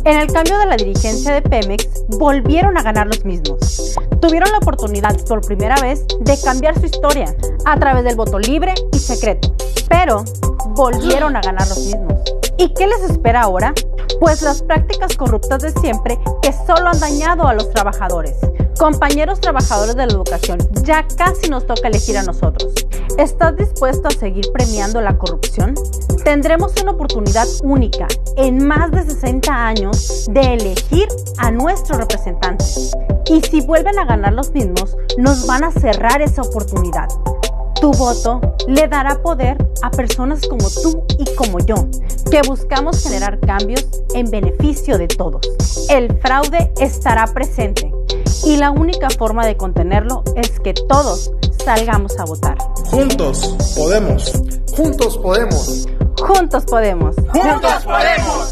En el cambio de la dirigencia de Pemex, volvieron a ganar los mismos. Tuvieron la oportunidad por primera vez de cambiar su historia a través del voto libre y secreto, pero volvieron a ganar los mismos. ¿Y qué les espera ahora? Pues las prácticas corruptas de siempre que solo han dañado a los trabajadores. Compañeros trabajadores de la educación, ya casi nos toca elegir a nosotros. ¿Estás dispuesto a seguir premiando la corrupción? Tendremos una oportunidad única en más de 60 años de elegir a nuestros representantes. Y si vuelven a ganar los mismos, nos van a cerrar esa oportunidad. Tu voto le dará poder a personas como tú y como yo, que buscamos generar cambios en beneficio de todos. El fraude estará presente y la única forma de contenerlo es que todos salgamos a votar. Juntos podemos. Juntos podemos. Juntos podemos. Juntos podemos.